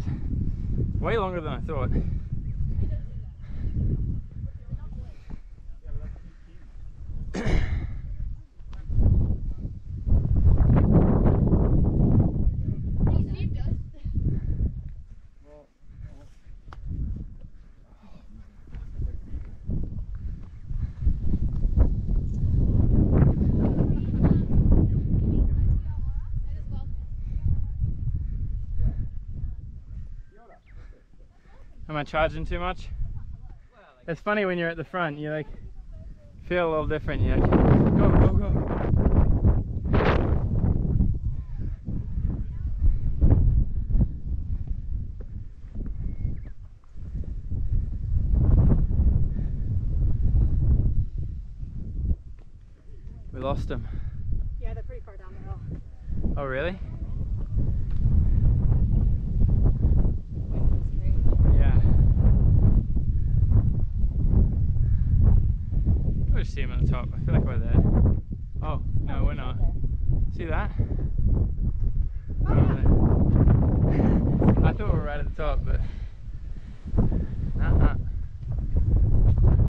hours. Way longer than I thought. Am I charging too much? It's funny when you're at the front, you like feel a little different. You're like, go, go, go. We lost them. Yeah, they're pretty far down the hill. Oh, really? See him at the top. I feel like we're there. Oh, no, we're not. See that? Oh, yeah. I thought we were right at the top, but